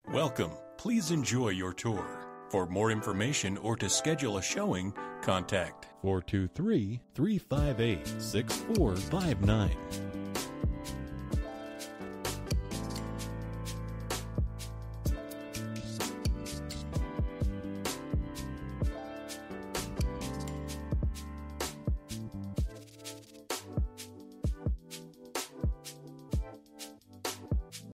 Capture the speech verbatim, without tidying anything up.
Welcome. Please enjoy your tour. For more information or to schedule a showing, contact four two three, three five eight, six four five nine.